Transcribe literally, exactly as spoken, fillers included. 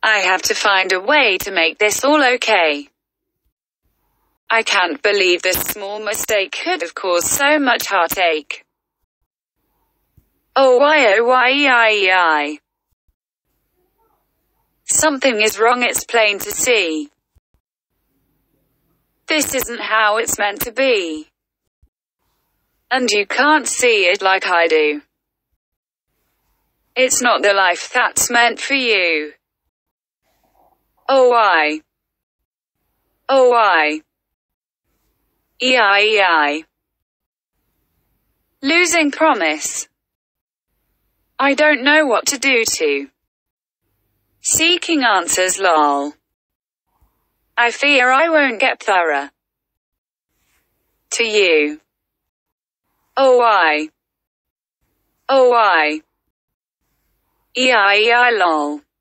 I have to find a way to make this all okay. I can't believe this small mistake could have caused so much heartache. Oh why oh why I, I. Something is wrong, it's plain to see. This isn't how it's meant to be. And you can't see it like I do. It's not the life that's meant for you. Oh why? Oh why? E I E I. Losing promise. I don't know what to do to. Seeking answers lol. I fear I won't get thorough. To you. Oh why? Oh why? E I E I lol.